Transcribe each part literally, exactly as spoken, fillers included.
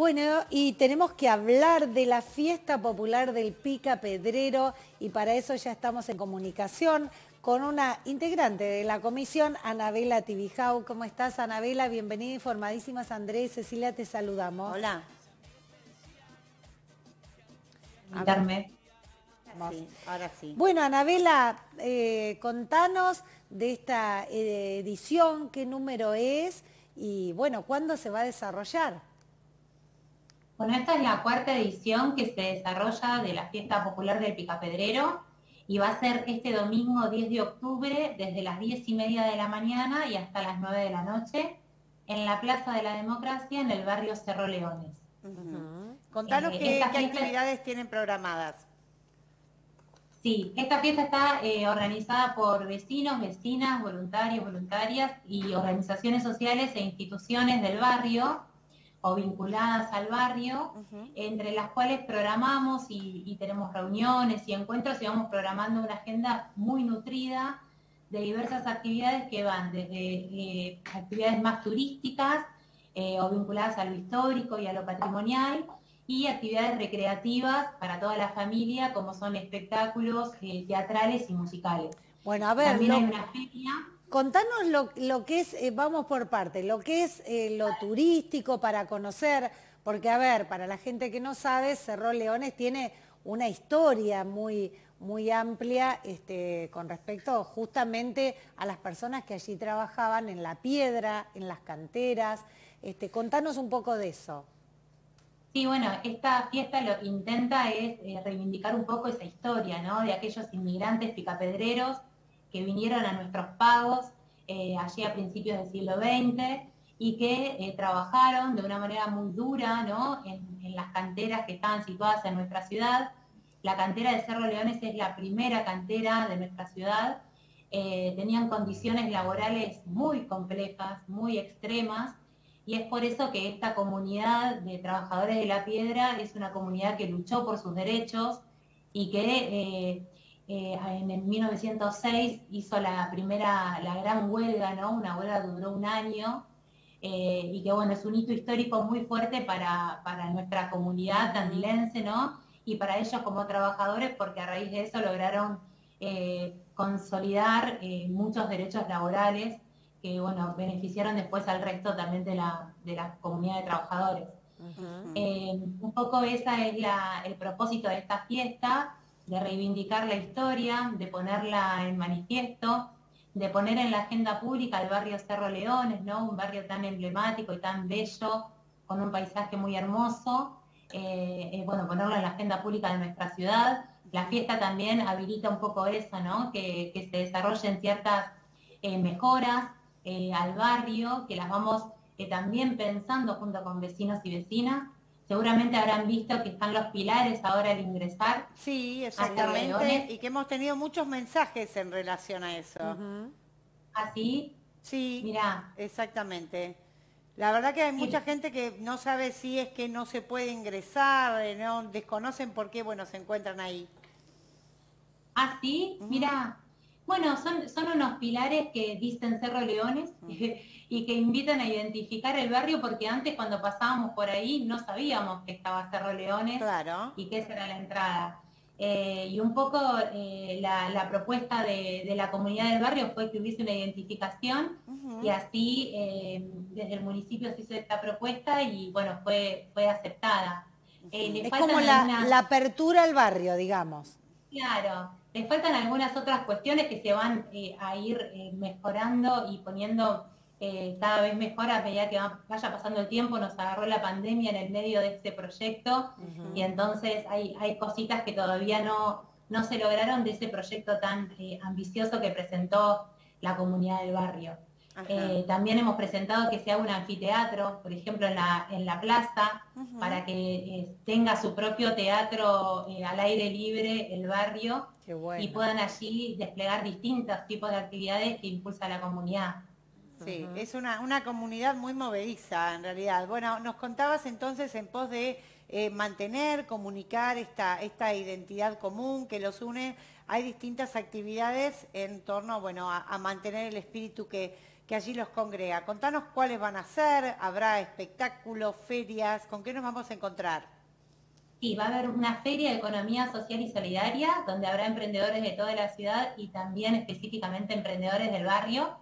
Bueno, y tenemos que hablar de la fiesta popular del Pica Pedrero y para eso ya estamos en comunicación con una integrante de la comisión, Anabela Tibijau. ¿Cómo estás, Anabela? Bienvenida, informadísimas. Andrés, Cecilia, te saludamos. Hola. Invitarme. Sí, ahora sí. Bueno, Anabela, eh, contanos de esta eh, edición, qué número es y, bueno, ¿cuándo se va a desarrollar? Bueno, esta es la cuarta edición que se desarrolla de la Fiesta Popular del Picapedrero y va a ser este domingo diez de octubre desde las diez y media de la mañana y hasta las nueve de la noche en la Plaza de la Democracia en el barrio Cerro Leones. Uh-huh. Contanos eh, qué, qué fiesta... actividades tienen programadas. Sí, esta fiesta está eh, organizada por vecinos, vecinas, voluntarios, voluntarias y organizaciones sociales e instituciones del barrio o vinculadas al barrio, uh-huh. entre las cuales programamos y, y tenemos reuniones y encuentros y vamos programando una agenda muy nutrida de diversas actividades que van desde eh, actividades más turísticas eh, o vinculadas a lo histórico y a lo patrimonial, y actividades recreativas para toda la familia, como son espectáculos eh, teatrales y musicales. Bueno, a ver, también lo... hay una feria. Contanos lo, lo que es, eh, vamos por parte, lo que es eh, lo turístico para conocer, porque a ver, para la gente que no sabe, Cerro Leones tiene una historia muy, muy amplia este, con respecto justamente a las personas que allí trabajaban en la piedra, en las canteras. Este, contanos un poco de eso. Sí, bueno, esta fiesta lo que intenta es eh, reivindicar un poco esa historia, ¿no? De aquellos inmigrantes picapedreros que vinieron a nuestros pagos eh, allí a principios del siglo veinte y que eh, trabajaron de una manera muy dura, ¿no? En, en las canteras que estaban situadas en nuestra ciudad. La cantera de Cerro Leones es la primera cantera de nuestra ciudad. Eh, tenían condiciones laborales muy complejas, muy extremas, y es por eso que esta comunidad de trabajadores de la piedra es una comunidad que luchó por sus derechos y que eh, eh, en el mil novecientos seis hizo la primera, la gran huelga, ¿no? Una huelga que duró un año eh, y que bueno, es un hito histórico muy fuerte para, para nuestra comunidad tandilense, ¿no? Y para ellos como trabajadores, porque a raíz de eso lograron eh, consolidar eh, muchos derechos laborales que bueno, beneficiaron después al resto también de la, de la comunidad de trabajadores. Uh-huh. eh, un poco esa es la, el propósito de esta fiesta, de reivindicar la historia, de ponerla en manifiesto, de poner en la agenda pública el barrio Cerro Leones, ¿no? Un barrio tan emblemático y tan bello, con un paisaje muy hermoso, eh, eh, bueno, ponerlo en la agenda pública de nuestra ciudad. La fiesta también habilita un poco eso, ¿no? Que, que se desarrollen ciertas eh, mejoras Eh, al barrio, que las vamos eh, también pensando junto con vecinos y vecinas. Seguramente habrán visto que están los pilares ahora al ingresar. Sí, exactamente, y que hemos tenido muchos mensajes en relación a eso. Uh-huh. ¿Así? Sí, mirá. Exactamente. La verdad que hay mucha sí. gente que no sabe si es que no se puede ingresar, no desconocen por qué, bueno, se encuentran ahí. ¿Ah, sí? Uh-huh. Mirá. Bueno, son, son unos pilares que dicen Cerro Leones uh-huh. y que invitan a identificar el barrio, porque antes cuando pasábamos por ahí no sabíamos que estaba Cerro Leones, claro. y que esa era la entrada. Eh, y un poco eh, la, la propuesta de, de la comunidad del barrio fue que hubiese una identificación uh-huh. y así eh, desde el municipio se hizo esta propuesta y bueno, fue, fue aceptada. Uh-huh. eh, le es como la, algunas... la apertura al barrio, digamos. Claro. Les faltan algunas otras cuestiones que se van eh, a ir eh, mejorando y poniendo eh, cada vez mejor a medida que vaya pasando el tiempo. Nos agarró la pandemia en el medio de este proyecto uh-huh. y entonces hay, hay cositas que todavía no, no se lograron de ese proyecto tan eh, ambicioso que presentó la comunidad del barrio. Eh, también hemos presentado que se haga un anfiteatro, por ejemplo, en la, en la plaza, uh-huh. para que eh, tenga su propio teatro eh, al aire libre el barrio. Qué bueno. Y puedan allí desplegar distintos tipos de actividades que impulsa la comunidad. Sí, uh-huh. es una, una comunidad muy movediza en realidad. Bueno, nos contabas entonces en pos de eh, mantener, comunicar esta, esta identidad común que los une. Hay distintas actividades en torno, bueno, a, a mantener el espíritu que que allí los congrega. Contanos cuáles van a ser, habrá espectáculos, ferias, ¿con qué nos vamos a encontrar? Sí, va a haber una feria de economía social y solidaria, donde habrá emprendedores de toda la ciudad y también específicamente emprendedores del barrio,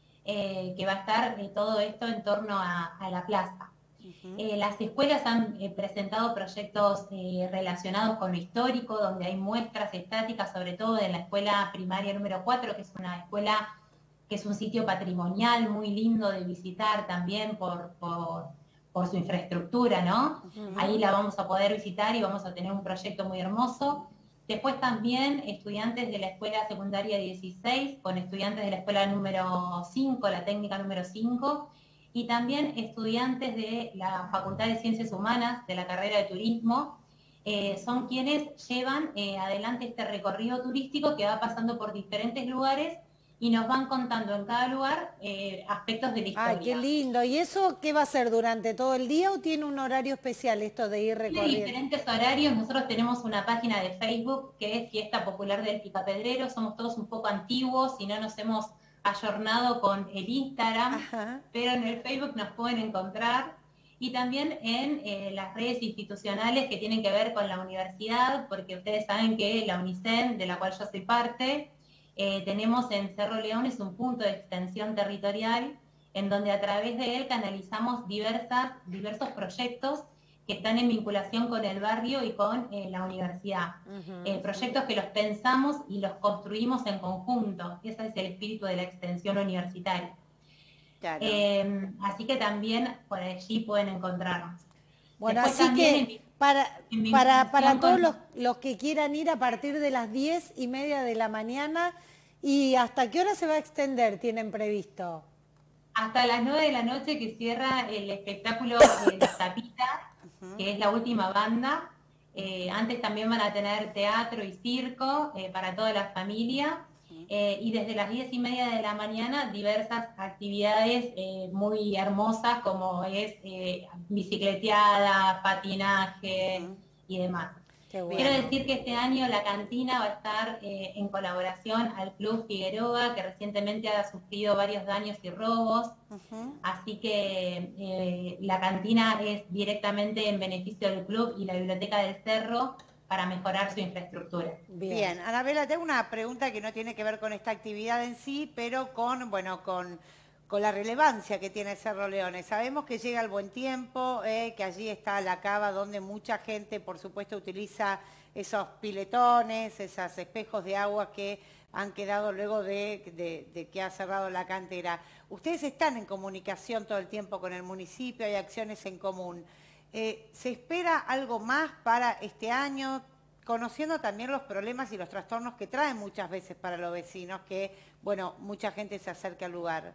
eh, que va a estar eh, todo esto en torno a, a la plaza. Uh-huh. eh, las escuelas han eh, presentado proyectos eh, relacionados con lo histórico, donde hay muestras estáticas, sobre todo en la escuela primaria número cuatro, que es una escuela que es un sitio patrimonial muy lindo de visitar también por, por, por su infraestructura, ¿no? Uh-huh. Ahí la vamos a poder visitar y vamos a tener un proyecto muy hermoso. Después también estudiantes de la escuela secundaria dieciséis, con estudiantes de la escuela número cinco, la técnica número cinco, y también estudiantes de la Facultad de Ciencias Humanas, de la carrera de Turismo, eh, son quienes llevan eh, adelante este recorrido turístico que va pasando por diferentes lugares y nos van contando en cada lugar eh, aspectos de la historia. ¡Ay, qué lindo! ¿Y eso qué va a ser durante todo el día o tiene un horario especial esto de ir recorriendo? Tiene diferentes horarios. Nosotros tenemos una página de Facebook que es Fiesta Popular del Picapedrero. Somos todos un poco antiguos y no nos hemos ayornado con el Instagram, ajá, pero en el Facebook nos pueden encontrar. Y también en eh, las redes institucionales que tienen que ver con la universidad, porque ustedes saben que la UNICEN, de la cual yo soy parte, Eh, tenemos en Cerro Leones un punto de extensión territorial en donde a través de él canalizamos diversas, diversos proyectos que están en vinculación con el barrio y con eh, la universidad. Uh-huh. eh, proyectos que los pensamos y los construimos en conjunto. Ese es el espíritu de la extensión universitaria. Claro. Eh, así que también por allí pueden encontrarnos. Bueno, Después, así que en, para, en para, para todos los, los que quieran ir a partir de las diez y media de la mañana, ¿y hasta qué hora se va a extender? ¿Tienen previsto? Hasta las nueve de la noche, que cierra el espectáculo de La Tapita, uh-huh, que es la última banda. Eh, antes también van a tener teatro y circo eh, para toda la familia. Eh, y desde las diez y media de la mañana diversas actividades eh, muy hermosas como es eh, bicicleteada, patinaje uh-huh, y demás. Bueno. Quiero decir que este año la cantina va a estar eh, en colaboración al Club Figueroa, que recientemente ha sufrido varios daños y robos, uh-huh, así que eh, la cantina es directamente en beneficio del club y la Biblioteca del Cerro, para mejorar su infraestructura. Bien. Bien, Anabela, tengo una pregunta que no tiene que ver con esta actividad en sí, pero con, bueno, con, con la relevancia que tiene Cerro Leones. Sabemos que llega el buen tiempo, eh, que allí está la cava donde mucha gente, por supuesto, utiliza esos piletones, esos espejos de agua que han quedado luego de, de, de que ha cerrado la cantera. Ustedes están en comunicación todo el tiempo con el municipio, hay acciones en común. Eh, ¿Se espera algo más para este año, conociendo también los problemas y los trastornos que traen muchas veces para los vecinos, que, bueno, mucha gente se acerca al lugar?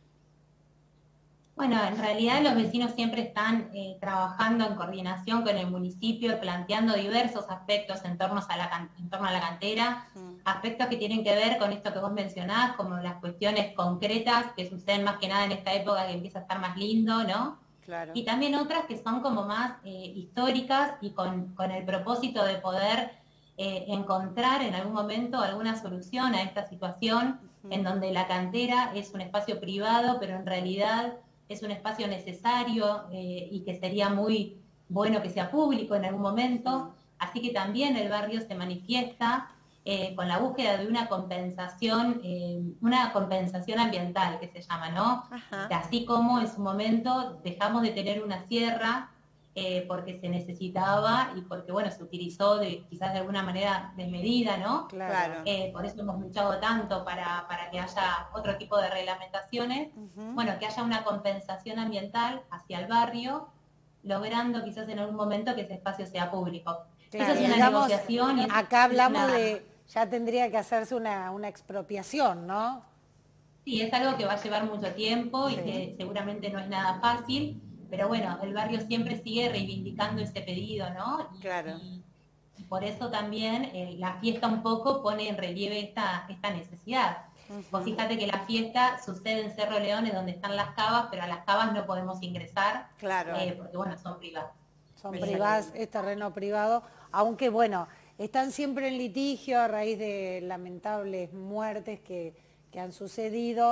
Bueno, en realidad los vecinos siempre están eh, trabajando en coordinación con el municipio, planteando diversos aspectos en torno a la, en torno a la cantera, mm. aspectos que tienen que ver con esto que vos mencionás, como las cuestiones concretas que suceden más que nada en esta época que empieza a estar más lindo, ¿no? Claro. Y también otras que son como más eh, históricas y con, con el propósito de poder eh, encontrar en algún momento alguna solución a esta situación, uh-huh, en donde la cantera es un espacio privado, pero en realidad es un espacio necesario eh, y que sería muy bueno que sea público en algún momento. Uh-huh. Así que también el barrio se manifiesta Eh, con la búsqueda de una compensación, eh, una compensación ambiental que se llama, ¿no? Ajá. Así como en su momento dejamos de tener una sierra eh, porque se necesitaba y porque, bueno, se utilizó de, quizás de alguna manera desmedida, ¿no? Claro. Eh, por eso hemos luchado tanto para, para que haya otro tipo de reglamentaciones. Uh-huh. Bueno, que haya una compensación ambiental hacia el barrio, logrando quizás en algún momento que ese espacio sea público. Claro. Esa es una Digamos, negociación. Y acá hablamos una... de... ya tendría que hacerse una, una expropiación, ¿no? Sí, es algo que va a llevar mucho tiempo y sí, que seguramente no es nada fácil, pero bueno, el barrio siempre sigue reivindicando ese pedido, ¿no? Y, claro. Y, y por eso también eh, la fiesta un poco pone en relieve esta, esta necesidad. Uh-huh. Vos fíjate que la fiesta sucede en Cerro Leones, donde están las cavas, pero a las cavas no podemos ingresar, claro, eh, porque bueno, son privadas. Son privadas, es terreno privado, aunque bueno, están siempre en litigio a raíz de lamentables muertes que, que han sucedido.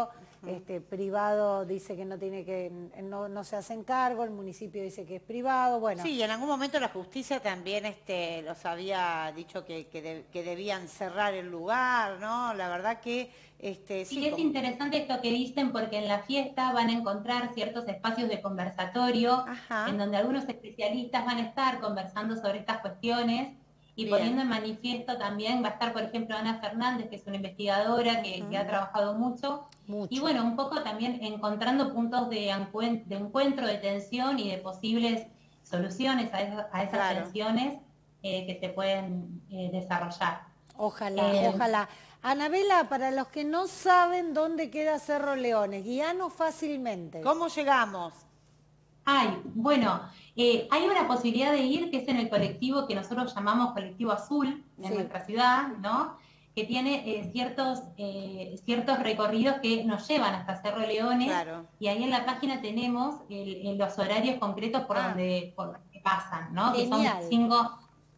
este, privado dice que no tiene que, no, no se hacen cargo, el municipio dice que es privado, bueno. Sí, en algún momento la justicia también este, los había dicho que, que, de, que debían cerrar el lugar, ¿no? La verdad que... Este, sí, sí, es como... interesante esto que dicen porque en la fiesta van a encontrar ciertos espacios de conversatorio, Ajá. en donde algunos especialistas van a estar conversando sobre estas cuestiones y Bien. poniendo en manifiesto también, va a estar por ejemplo Ana Fernández, que es una investigadora que, uh-huh. que ha trabajado mucho, mucho, y bueno, un poco también encontrando puntos de, encuent de encuentro, de tensión y de posibles soluciones a, esa, a esas claro. tensiones eh, que se pueden eh, desarrollar. Ojalá, eh, ojalá. Anabela, para los que no saben dónde queda Cerro Leones, guíanos fácilmente. ¿Cómo llegamos? Ay, bueno, eh, hay una posibilidad de ir que es en el colectivo que nosotros llamamos Colectivo Azul, en sí. nuestra ciudad, ¿no? Que tiene eh, ciertos, eh, ciertos recorridos que nos llevan hasta Cerro Leones, claro. y ahí en la página tenemos el, el, los horarios concretos por, ah. donde, por donde pasan, ¿no? Genial. Que son cinco...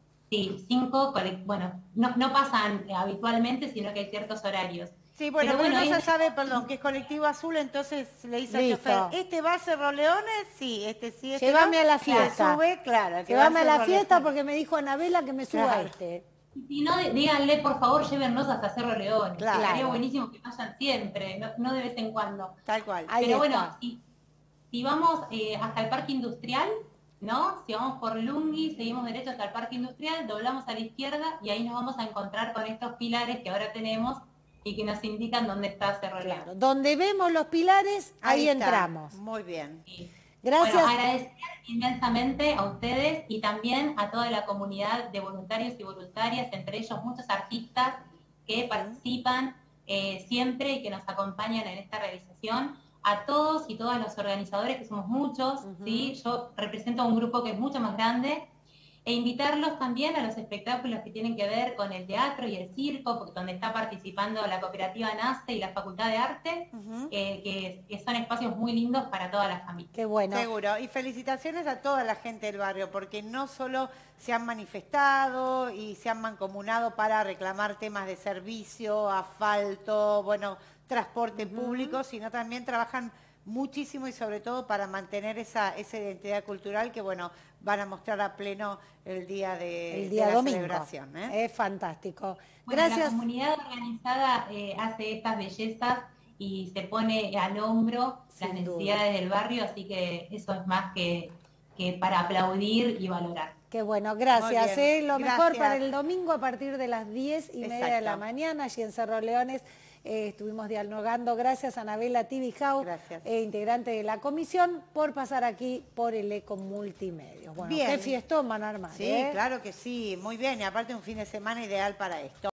Sí, cinco, bueno, no, no pasan habitualmente, sino que hay ciertos horarios. Sí, bueno, pero, pero bueno, no se sabe, perdón, que es Colectivo Azul, entonces le dice al chofer, ¿este va a Cerro Leones? Sí, este sí, este Llévame no. a la fiesta. La sube, claro. Llévame a, a la fiesta porque me dijo Anabela que me suba claro. este. Si no, díganle, por favor, llévennos hasta Cerro Leones. Claro. Sería buenísimo que vayan siempre, no, no de vez en cuando. Tal cual. Pero Ahí bueno, si, si vamos eh, hasta el Parque Industrial, ¿no? Si vamos por Lungui, seguimos derecho hasta el Parque Industrial, doblamos a la izquierda y ahí nos vamos a encontrar con estos pilares que ahora tenemos y que nos indican dónde está Cerro Leones. Claro, donde vemos los pilares, ahí, ahí entramos. Muy bien. Sí. Gracias. Bueno, agradecer inmensamente a ustedes y también a toda la comunidad de voluntarios y voluntarias, entre ellos muchos artistas que participan eh, siempre y que nos acompañan en esta realización. A todos y todas los organizadores, que somos muchos, uh-huh. ¿sí? Yo represento a un grupo que es mucho más grande, e invitarlos también a los espectáculos que tienen que ver con el teatro y el circo, porque donde está participando la cooperativa NACE y la Facultad de Arte, uh-huh. eh, que, que son espacios muy lindos para toda la familia. Qué bueno. Seguro, y felicitaciones a toda la gente del barrio, porque no solo se han manifestado y se han mancomunado para reclamar temas de servicio, asfalto, bueno, transporte uh-huh. público, sino también trabajan muchísimo y sobre todo para mantener esa, esa identidad cultural que, bueno, van a mostrar a pleno el día de, el día de la domingo. celebración. ¿eh? Es fantástico. Bueno, Gracias. La comunidad organizada eh, hace estas bellezas y se pone al hombro Sin las necesidades duda. del barrio, así que eso es más que, que para aplaudir y valorar. Qué bueno, gracias. Eh, lo gracias. mejor para el domingo a partir de las diez y Exacto. media de la mañana, allí en Cerro Leones. Eh, estuvimos dialogando. Gracias a Anabela Tibijau, eh, integrante de la comisión, por pasar aquí por el Eco Multimedios. Bueno, bien. Qué fiestón van a armar. Sí, ¿eh? claro que sí, muy bien. Y aparte un fin de semana ideal para esto.